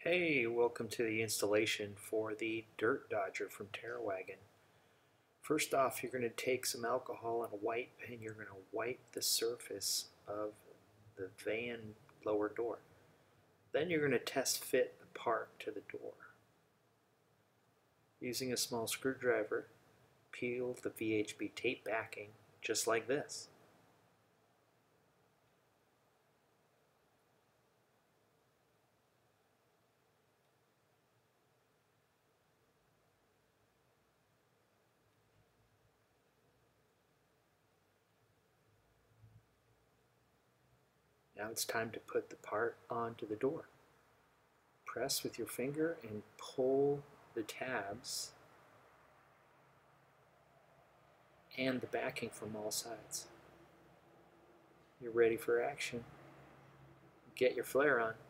Hey, welcome to the installation for the Dirt Dodger from Terrawagen. First off, you're going to take some alcohol and a wipe and you're going to wipe the surface of the van lower door. Then you're going to test fit the part to the door. Using a small screwdriver, peel the VHB tape backing just like this. Now it's time to put the part onto the door. Press with your finger and pull the tabs and the backing from all sides. You're ready for action. Get your flare on.